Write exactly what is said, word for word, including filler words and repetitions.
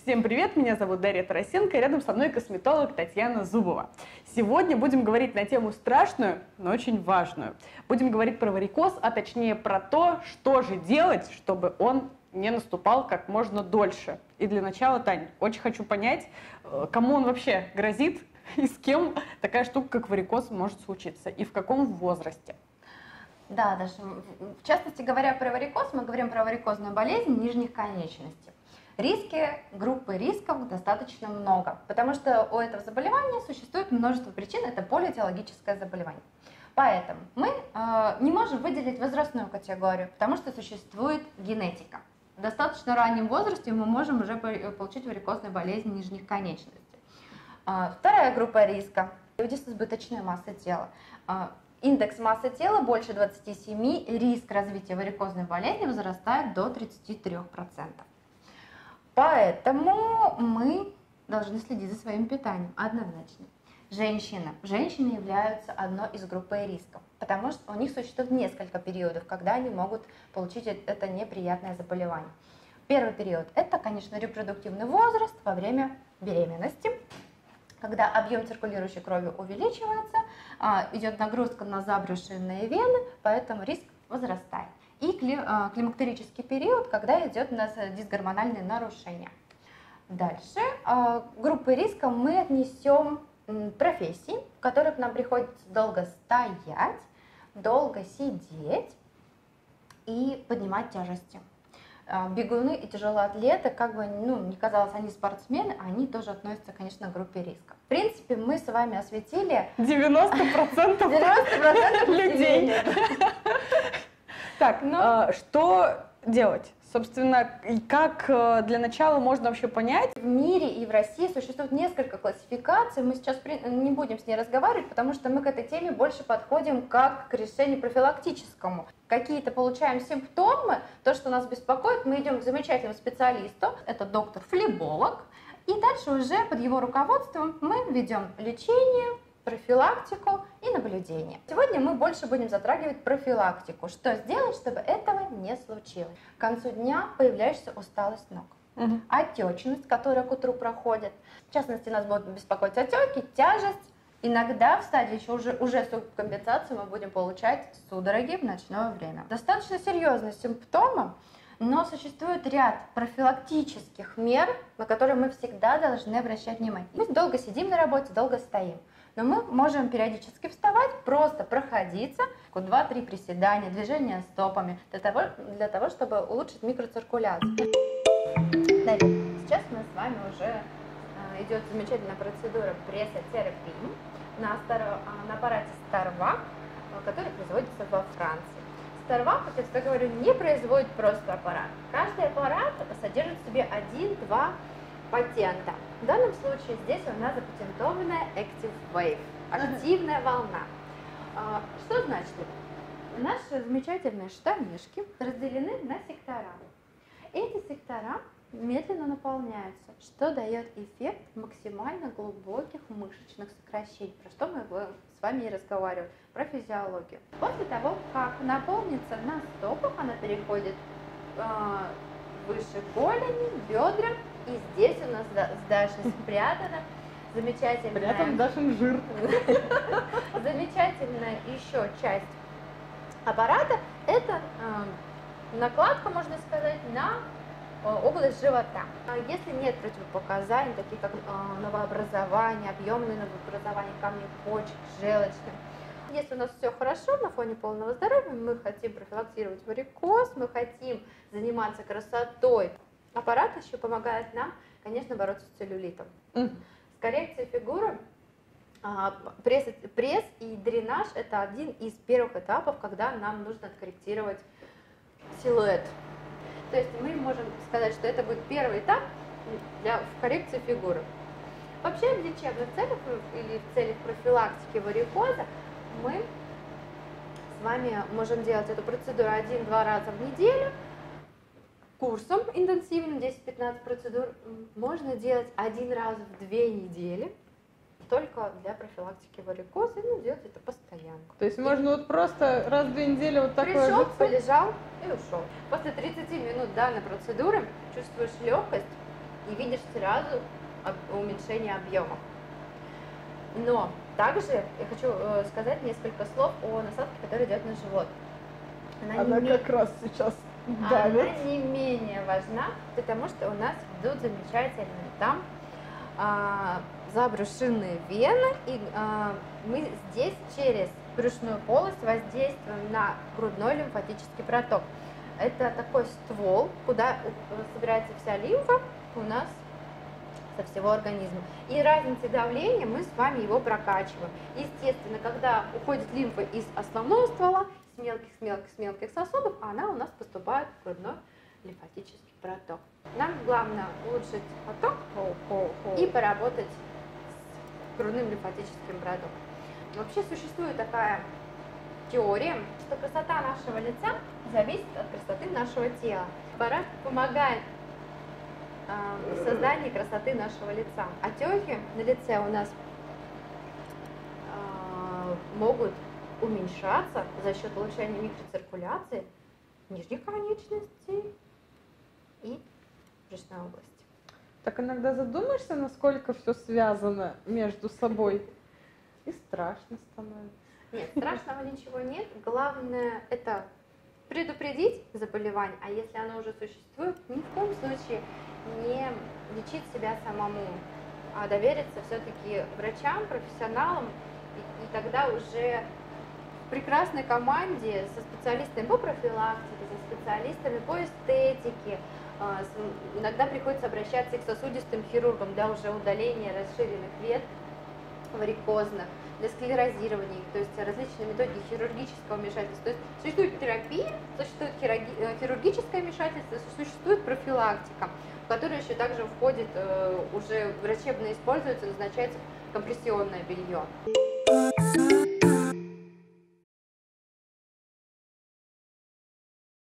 Всем привет, меня зовут Дарья Тарасенко, и рядом со мной косметолог Татьяна Зубова. Сегодня будем говорить на тему страшную, но очень важную. Будем говорить про варикоз, а точнее про то, что же делать, чтобы он не наступал как можно дольше. И для начала, Тань, очень хочу понять, кому он вообще грозит и с кем такая штука, как варикоз, может случиться, и в каком возрасте. Да, даже в частности говоря про варикоз, мы говорим про варикозную болезнь нижних конечностей. Риски, группы рисков достаточно много, потому что у этого заболевания существует множество причин, это полиэтиологическое заболевание. Поэтому мы э, не можем выделить возрастную категорию, потому что существует генетика. В достаточно раннем возрасте мы можем уже получить варикозную болезнь нижних конечностей. Э, вторая группа риска – люди с избыточной массой тела. Э, индекс массы тела больше двадцати семи, риск развития варикозной болезни возрастает до тридцати трёх процентов. Поэтому мы должны следить за своим питанием однозначно. Женщины. Женщины являются одной из группы рисков, потому что у них существует несколько периодов, когда они могут получить это неприятное заболевание. Первый период – это, конечно, репродуктивный возраст во время беременности, когда объем циркулирующей крови увеличивается, идет нагрузка на заброшенные вены, поэтому риск возрастает. И климактерический период, когда идет у нас дисгормональные нарушения. Дальше группы риска мы отнесем профессии, в которых нам приходится долго стоять, долго сидеть и поднимать тяжести. Бегуны и тяжелоатлеты, как бы ну, не казалось, они спортсмены, они тоже относятся, конечно, к группе риска. В принципе, мы с вами осветили девяносто процентов людей. Так, Но... что делать? Собственно, как для начала можно вообще понять? В мире и в России существует несколько классификаций. Мы сейчас не будем с ней разговаривать, потому что мы к этой теме больше подходим как к решению профилактическому. Какие-то получаем симптомы, то, что нас беспокоит, мы идем к замечательному специалисту, это доктор-флеболог, и дальше уже под его руководством мы ведем лечение, профилактику и наблюдение. Сегодня мы больше будем затрагивать профилактику. Что сделать, чтобы этого не случилось? К концу дня появляется усталость ног, угу. отечность, которая к утру проходит. В частности, нас будут беспокоить отеки, тяжесть. Иногда в стадии еще уже, уже субкомпенсации мы будем получать судороги в ночное время. Достаточно серьезные симптомы, но существует ряд профилактических мер, на которые мы всегда должны обращать внимание. Мы долго сидим на работе, долго стоим. Но мы можем периодически вставать, просто проходиться, два-три приседания, движения стопами, для того, для того, чтобы улучшить микроциркуляцию. Далее, сейчас мы с вами уже идет замечательная процедура прессотерапии на, на аппарате Starvac, который производится во Франции. Starvac, как я всегда говорю, не производит просто аппарат. Каждый аппарат содержит в себе один-два патента. В данном случае здесь у нас запатентованная Active Wave, активная волна. Что значит это? Наши замечательные штанишки разделены на сектора. Эти сектора медленно наполняются, что дает эффект максимально глубоких мышечных сокращений, про что мы с вами и разговаривали, про физиологию. После того, как наполнится на стопах, она переходит э, выше голени, бедра. И здесь у нас с Дашей спрятана замечательная... Спрятан Дашин жир. Замечательная еще часть аппарата. Это э, накладка, можно сказать, на э, область живота. Если нет противопоказаний, такие как э, новообразование, объемные новообразования камней почек, желчных. Если у нас все хорошо на фоне полного здоровья, мы хотим профилактировать варикоз, мы хотим заниматься красотой. Аппарат еще помогает нам, конечно, бороться с целлюлитом. Mm. С коррекцией фигуры пресс, пресс и дренаж – это один из первых этапов, когда нам нужно откорректировать силуэт. То есть мы можем сказать, что это будет первый этап для коррекции фигуры. Вообще в лечебных целях или в целях профилактики варикоза мы с вами можем делать эту процедуру один-два раза в неделю. Курсом интенсивным десять-пятнадцать процедур можно делать один раз в две недели, только для профилактики варикоза, и ну, делать это постоянно. То есть и можно вот просто раз в две недели вот так пришел, ложиться? полежал и ушел. После тридцати минут данной процедуры чувствуешь легкость и видишь сразу уменьшение объемов. Но также я хочу сказать несколько слов о насадке, которая идет на живот. Она, Она не... как раз сейчас давит. Она не менее важна, потому что у нас идут замечательные там а, забрюшинные вены, и а, мы здесь через брюшную полость воздействуем на грудной лимфатический проток. Это такой ствол, куда собирается вся лимфа у нас со всего организма. И разницей давления мы с вами его прокачиваем. Естественно, когда уходит лимфа из основного ствола, с мелких, с мелких, с мелких сосудов, она у нас поступает в грудной лимфатический проток. Нам главное улучшить поток и поработать с грудным лимфатическим протоком. Вообще существует такая теория, что красота нашего лица зависит от красоты нашего тела. Пора помогает в создании красоты нашего лица. Отеки на лице у нас э, могут уменьшаться за счет улучшения микроциркуляции нижних конечностей и брюшной области. Так иногда задумаешься, насколько все связано между собой, и страшно становится. Нет, страшного ничего нет. Главное это предупредить заболевание, а если оно уже существует, ни в коем случае не лечить себя самому, а довериться все-таки врачам, профессионалам, и, и тогда уже в прекрасной команде со специалистами по профилактике, со специалистами по эстетике, с, иногда приходится обращаться и к сосудистым хирургам для уже удаления расширенных вен варикозных, для склерозирования, то есть различные методики хирургического вмешательства. То есть существует терапия, существует хирургическое вмешательство, существует профилактика, в которую еще также входит, уже врачебно используется, назначается компрессионное белье.